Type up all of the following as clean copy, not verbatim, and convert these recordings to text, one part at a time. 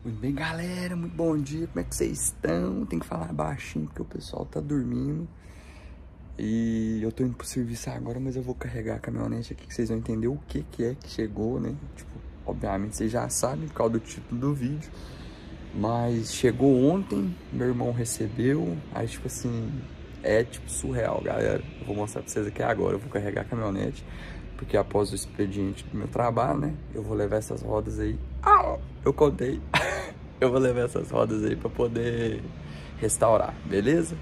Muito bem, galera, muito bom dia, como é que vocês estão? Tem que falar baixinho porque o pessoal tá dormindo. E eu tô indo pro serviço agora, mas eu vou carregar a caminhonete aqui que vocês vão entender o que é que chegou, né? Tipo, obviamente vocês já sabem por causa do título do vídeo. Mas chegou ontem, meu irmão recebeu, aí tipo assim, é tipo surreal, galera. Eu vou mostrar pra vocês aqui agora, eu vou carregar a caminhonete. Porque após o expediente do meu trabalho, né, eu vou levar essas rodas aí. Eu contei. Eu vou levar essas rodas aí pra poder restaurar, beleza?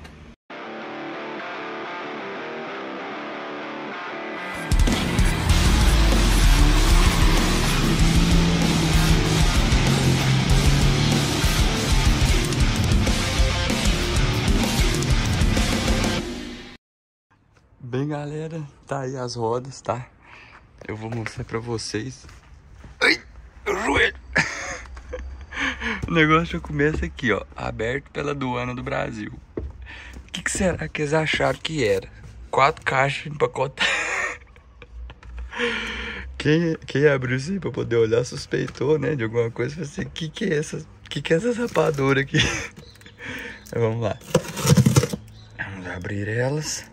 Bem, galera, tá aí as rodas, tá? Eu vou mostrar pra vocês. Ai, o joelho! O negócio já começa aqui, ó, aberto pela aduana do Brasil. O que será que eles acharam que era? 4 caixas empacotadas. Quem abriu isso aí pra poder olhar suspeitou, né, de alguma coisa. Falei assim, que é essa rapadura aqui? Mas vamos lá. Vamos abrir elas.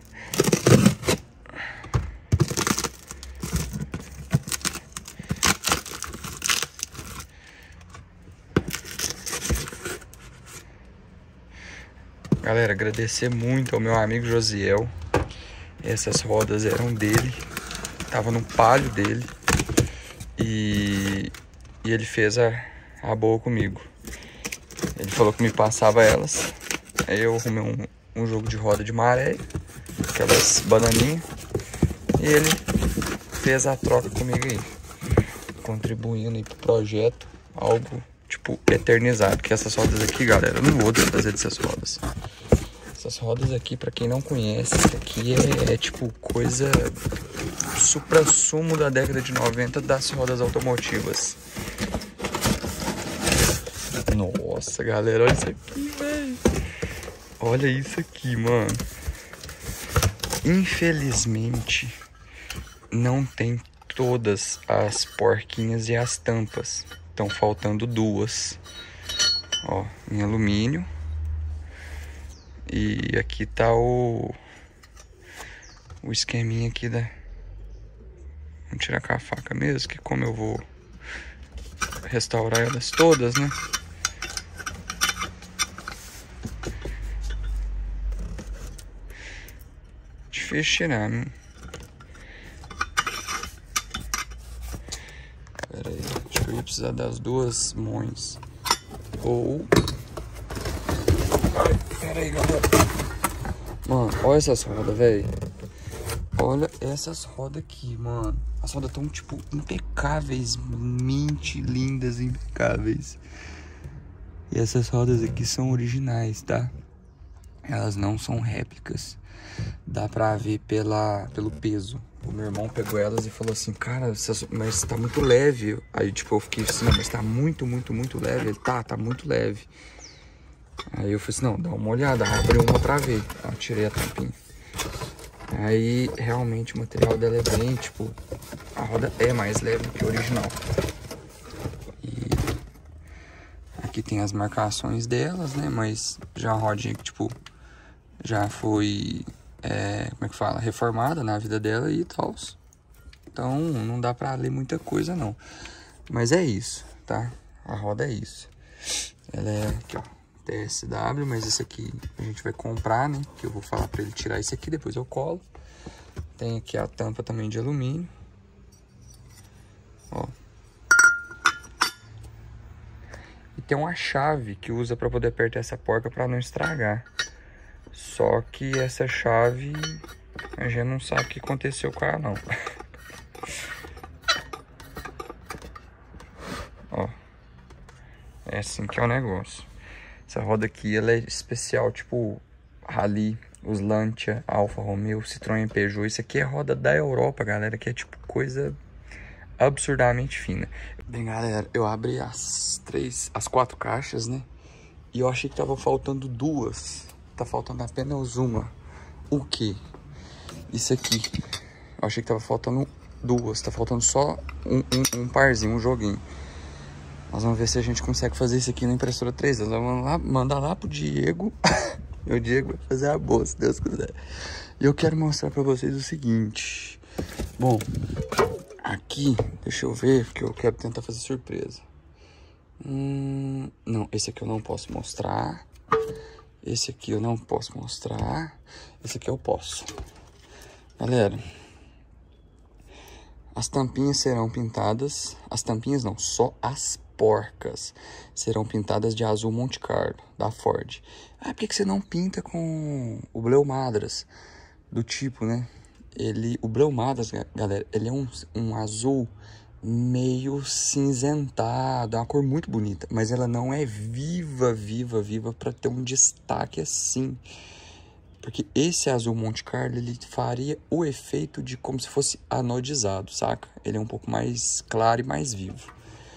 Galera, agradecer muito ao meu amigo Josiel. Essas rodas eram dele. Tava no palio dele. E ele fez a boa comigo. Ele falou que me passava elas. Aí eu arrumei um jogo de roda de maré. Aquelas bananinhas. E ele fez a troca comigo aí. Contribuindo aí pro projeto. Algo, tipo, eternizado. Porque essas rodas aqui, galera, eu não vou desfazer dessas rodas. Essas rodas aqui, pra quem não conhece, isso aqui é tipo coisa supra-sumo da década de 90 das rodas automotivas. Nossa, galera, olha isso aqui, velho. Olha isso aqui, mano. Infelizmente, não tem todas as porquinhas e as tampas. Estão faltando duas. Ó, em alumínio. E aqui tá o esqueminha aqui da... Vamos tirar com a faca mesmo, que como eu vou restaurar elas todas, né? Difícil tirar, né? Pera aí, acho que eu ia precisar das duas mãos. Ou... Pera aí, galera. Mano, olha essas rodas, velho. Olha essas rodas aqui, mano. As rodas tão, tipo, impecáveis. Mint, lindas, impecáveis. E essas rodas aqui são originais, tá? Elas não são réplicas. Dá pra ver pelo peso. O meu irmão pegou elas e falou assim, cara, mas tá muito leve. Aí, tipo, eu fiquei assim, não, mas tá muito, muito, muito leve. Ele, tá muito leve. Aí eu falei assim, não, dá uma olhada, abre uma pra ver. Eu tirei a tampinha. Aí, realmente, o material dela é bem, tipo, a roda é mais leve do que o original. E aqui tem as marcações delas, né, mas já a rodinha que, tipo, já foi, como é que fala, reformada na vida dela e tal. Então, não dá pra ler muita coisa, não. Mas é isso, tá? A roda é isso. Ela é, aqui, ó. TSW, mas esse aqui a gente vai comprar, né? Que eu vou falar pra ele tirar esse aqui, depois eu colo. Tem aqui a tampa também de alumínio. Ó. E tem uma chave que usa pra poder apertar essa porca pra não estragar. Só que essa chave a gente não sabe o que aconteceu com ela, não. Ó. É assim que é o negócio. Essa roda aqui, ela é especial, tipo Rally, os Lancia, Alfa Romeo, Citroën, Peugeot. Isso aqui é roda da Europa, galera, que é tipo coisa absurdamente fina. Bem, galera, eu abri as 4 caixas, né? E eu achei que tava faltando duas. Tá faltando apenas uma. O quê? Isso aqui. Eu achei que tava faltando duas. Tá faltando só um parzinho, um joguinho. Nós vamos ver se a gente consegue fazer isso aqui na impressora 3D. Nós vamos lá, mandar lá pro Diego. E o Diego vai fazer a boa, se Deus quiser. E eu quero mostrar pra vocês o seguinte. Bom, aqui, deixa eu ver, porque eu quero tentar fazer surpresa. Não, esse aqui eu não posso mostrar. Esse aqui eu não posso mostrar. Esse aqui eu posso. Galera, as tampinhas serão pintadas. As tampinhas não, só as porcas serão pintadas de azul Monte Carlo, da Ford. Ah, por que você não pinta com o Bleu Madras? Do tipo, né? O Bleu Madras, galera, ele é um azul meio cinzentado. É uma cor muito bonita, mas ela não é viva para ter um destaque assim. Porque esse azul Monte Carlo, ele faria o efeito de como se fosse anodizado, saca? Ele é um pouco mais claro e mais vivo.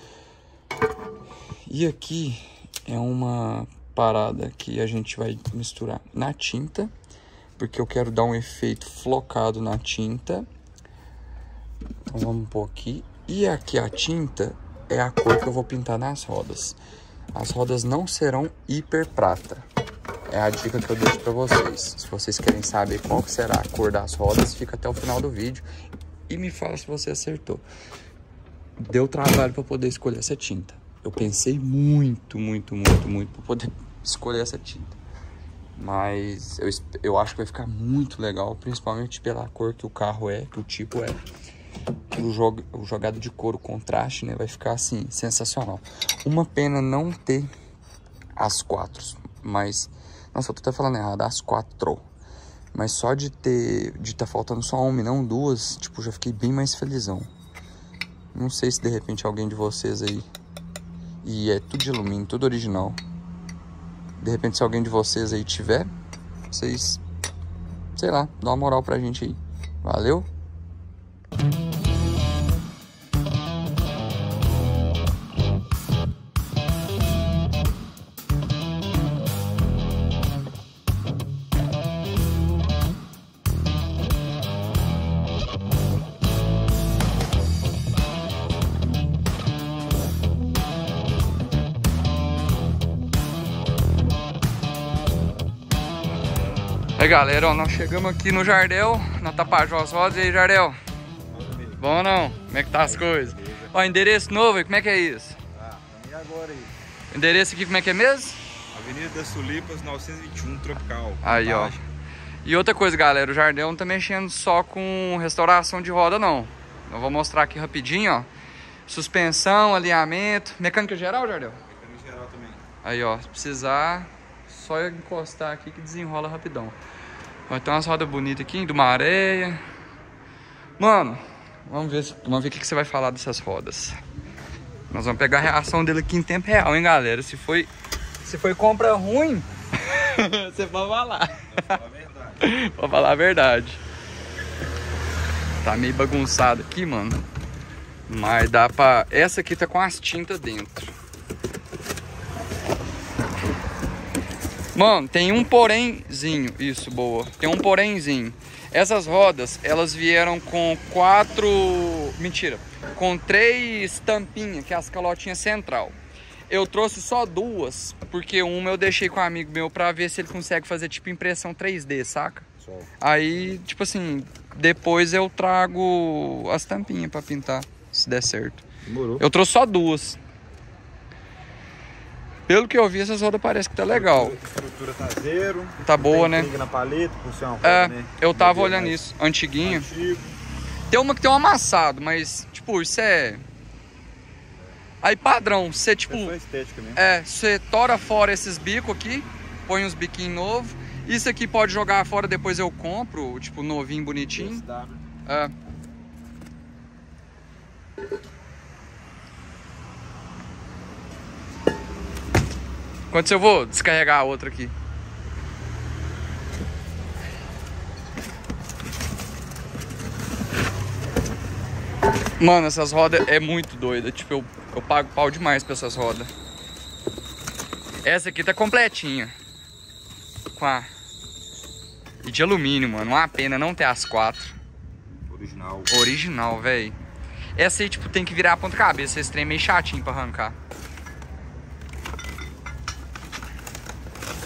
E aqui é uma parada que a gente vai misturar na tinta, porque eu quero dar um efeito flocado na tinta. Então vamos pôr aqui. E aqui a tinta é a cor que eu vou pintar nas rodas. As rodas não serão hiper prata. É a dica que eu deixo pra vocês. Se vocês querem saber qual que será a cor das rodas, fica até o final do vídeo e me fala se você acertou. Deu trabalho pra poder escolher essa tinta. Eu pensei muito pra poder escolher essa tinta. Mas eu acho que vai ficar muito legal, principalmente pela cor que o carro é, que o tipo é. O jogado de cor, o contraste, né, vai ficar assim, sensacional. Uma pena não ter as 4, mas... Nossa, eu tô até falando errado, as 4. Mas só de tá faltando só uma e não duas, tipo, já fiquei bem mais felizão. Não sei se de repente alguém de vocês aí... E é tudo de alumínio, tudo original. De repente, se alguém de vocês aí tiver, vocês, sei lá, dá uma moral pra gente aí. Valeu? Aí galera, ó, nós chegamos aqui no Jardel, na Tapajós Rodas. E aí, Jardel? Bom ou não? Como é que tá as coisas? Ó, endereço novo aí, como é que é isso? E agora aí? O endereço aqui como é que é mesmo? Avenida das Tulipas, 921, Tropical. Aí, ó. E outra coisa, galera, o Jardel não tá mexendo só com restauração de roda, não. Eu vou mostrar aqui rapidinho, ó. Suspensão, alinhamento. Mecânica geral, Jardel? Mecânica geral também. Aí, ó, se precisar, só encostar aqui que desenrola rapidão. Ó, tem umas rodas bonitas aqui, do Maréia. Mano, vamos ver o que você vai falar dessas rodas. Nós vamos pegar a reação dele aqui em tempo real, hein, galera. Se foi compra ruim, você pode falar. Vou falar a verdade. Tá meio bagunçado aqui, mano. Mas dá pra... Essa aqui tá com as tintas dentro. Mano, tem um porémzinho. Isso, boa. Tem um porémzinho. Essas rodas, elas vieram com 4... Mentira. Com 3 tampinhas, que é as calotinhas central. Eu trouxe só 2, porque uma eu deixei com um amigo meu pra ver se ele consegue fazer tipo impressão 3D, saca? Show. Aí, tipo assim, depois eu trago as tampinhas pra pintar, se der certo. Demorou. Eu trouxe só 2. Pelo que eu vi, essas rodas parece que tá legal. A estrutura tá zero. Tá boa, né? Na paleta, funciona roda, né? Eu tava olhando isso. Antiguinho. Tem uma que tem um amassado, mas, tipo, isso é... Aí, padrão, você, tipo... estética mesmo. Você tora fora esses bicos aqui, põe uns biquinhos novos. Isso aqui pode jogar fora, depois eu compro, tipo, novinho, bonitinho. Enquanto eu vou descarregar a outra aqui. Mano, essas rodas é muito doida. Tipo, eu pago pau demais pra essas rodas. Essa aqui tá completinha. E de alumínio, mano. Uma pena não ter as 4. Original, velho. Essa aí, tipo, tem que virar a ponta cabeça. Esse trem é meio chatinho pra arrancar.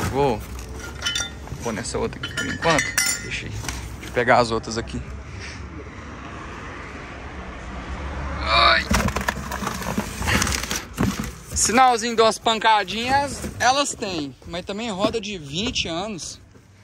Vou pôr nessa outra aqui por enquanto. Deixa eu pegar as outras aqui. Ai. Sinalzinho de umas pancadinhas, elas têm. Mas também roda de 20 anos.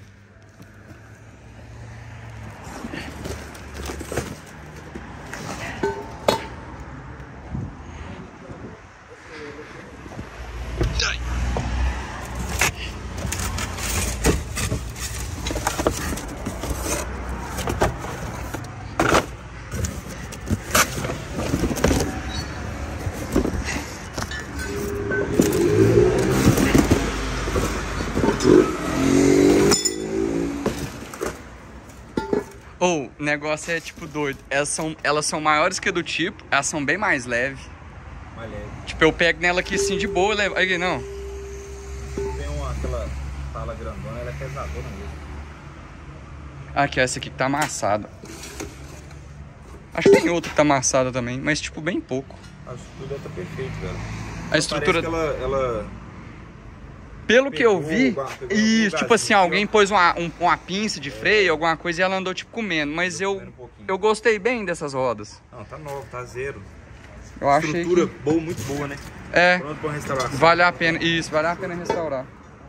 O negócio é tipo doido. Elas são maiores que a do tipo, elas são bem mais leves. Mais leve. Tipo, eu pego nela aqui assim de boa, levo. Aqui não. Tem aquela tala grandona, ela é pesadona mesmo. Aqui, essa aqui que tá amassada. Acho que tem outra que tá amassada também, mas tipo, bem pouco. A estrutura tá perfeita, velho. A estrutura. Parece que ela Pelo que eu vi, pegou isso, tipo assim, aqui, alguém pôs uma pinça de freio, alguma coisa, e ela andou tipo comendo. Mas eu gostei bem dessas rodas. Não, tá novo, tá zero. Eu achei estrutura que... boa, muito boa, né? É, Pronto pra restauração. vale a pena, isso, vale a pena restaurar.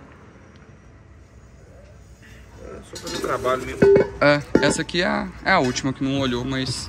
É só fazer o trabalho mesmo. É, essa aqui é a última que não olhou, mas...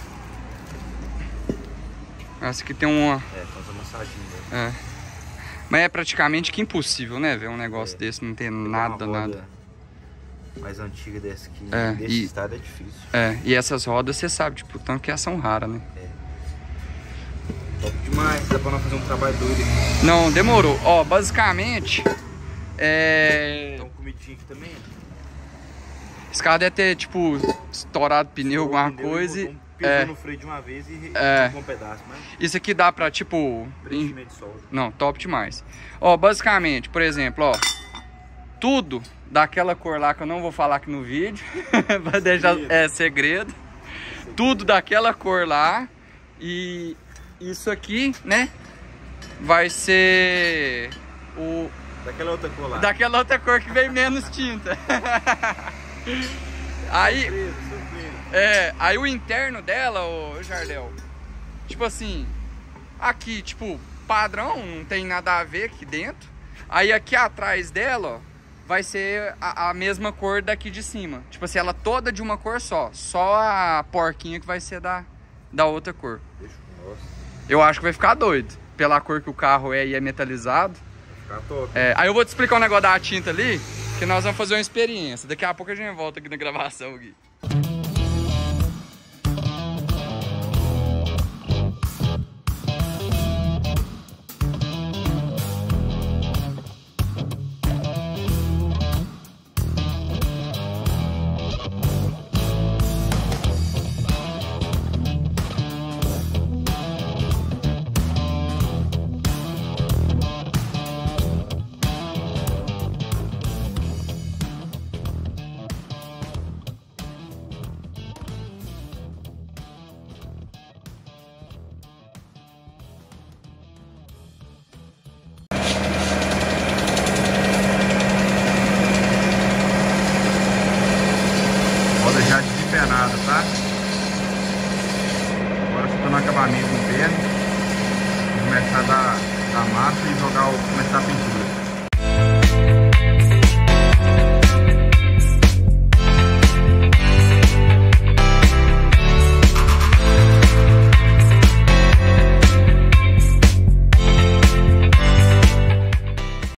Essa aqui tem uma... É, tá uns amassadinhos, né? É. Mas é praticamente que impossível, né, ver um negócio desse, não ter nada. Mais antiga dessa aqui, É, desse estado é difícil. É, e essas rodas, você sabe, tipo, tanto que elas são raras, né? É. Top demais, dá pra nós fazer um trabalho doido aqui. Não, demorou. Ó, basicamente, Dá um comidinho aqui também. esse carro deve ter, tipo, estourado pneu, alguma coisa. Pisou no freio de uma vez e um pedaço, mas Isso aqui dá pra, tipo... preenchimento de solda. Não, top demais. Ó, basicamente, por exemplo, ó, tudo daquela cor lá que eu não vou falar aqui no vídeo, vai deixar segredo. Tudo daquela cor lá. E isso aqui, né, vai ser o... Daquela outra cor lá. Daquela outra cor que vem menos tinta. Aí... Surpresa. Aí o interno dela, ô Jardel, tipo assim, aqui, tipo, padrão, não tem nada a ver aqui dentro. Aí aqui atrás dela, ó, vai ser a mesma cor daqui de cima. Tipo assim, ela toda de uma cor só. Só a porquinha que vai ser da outra cor. Eu acho que vai ficar doido. Pela cor que o carro é e é metalizado. Vai ficar top. Aí eu vou te explicar um negócio da tinta ali, que nós vamos fazer uma experiência. Daqui a pouco a gente volta aqui na gravação, Gui. Roda já desempenada, tá? Agora só tô no acabamento interno. Vou começar a dar massa e começar a pintura.